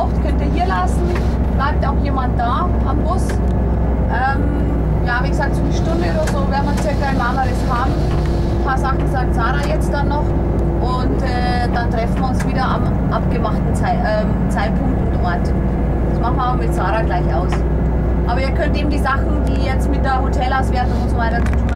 braucht, könnt ihr hier lassen. Bleibt auch jemand da am Bus. Ja, wie gesagt, so eine Stunde oder so werden wir circa in Marmaris haben. Ein paar Sachen sagt Sarah jetzt dann noch. Und dann treffen wir uns wieder am abgemachten Zeitpunkt und Ort. Das machen wir aber mit Sarah gleich aus. Aber ihr könnt eben die Sachen, die jetzt mit der Hotelauswertung und so weiter zu tun haben,